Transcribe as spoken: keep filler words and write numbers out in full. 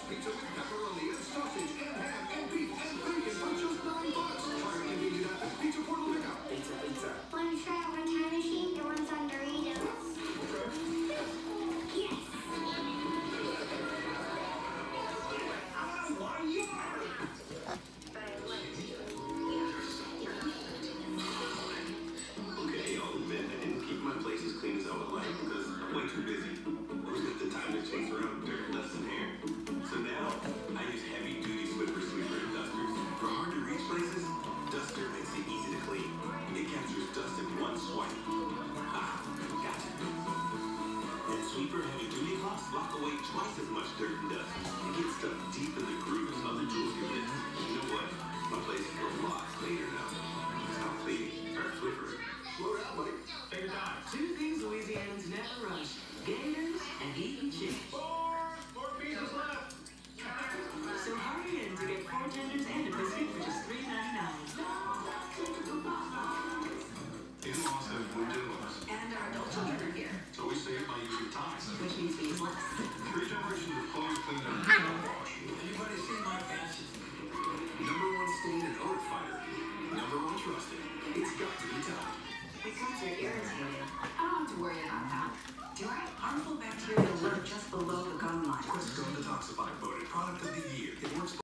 pizza with pepperoni and sausage and ham and beef and bacon for just nine bucks. Try our convenient app and pizza portal pickup. Pizza, pizza. Want to try out my time machine? The ones on Doritos. Yes. Okay, I'll admit I didn't keep my place as clean as I would like because I'm way too busy. Who's got the time to chase around dirt, dust, and hair? So now I use heavy-duty Swiffer sweeper and dusters. For hard-to-reach places, Duster makes it easy to clean. It captures dust in one swipe. Ah, gotcha. And Sweeper heavy-duty cloths block away twice as much dirt and dust. It gets stuff deep in the grooves other tools can miss. You know what? My place is a lot cleaner now. Stop cleaning. Start Swiffer. Slow down, Mike. Take your time. Two things Louisianans never rush: gators and eating chicken. Four! Four pieces left! So hurry in to get four tenders and a biscuit for just three ninety-nine. In-laws have moved in-laws. And our adult children are here, So we save by using ties. which means we use less. Three generations of clothes cleaned and hand wash. Anybody see my fashion? Number one stain and odor fighter. Number one trusted. It's got to be time. Because you're irritated, I don't have to worry about that. Do I? Harmful bacteria lurk just below the gum line. Crisco Detoxify voted product of the year. It works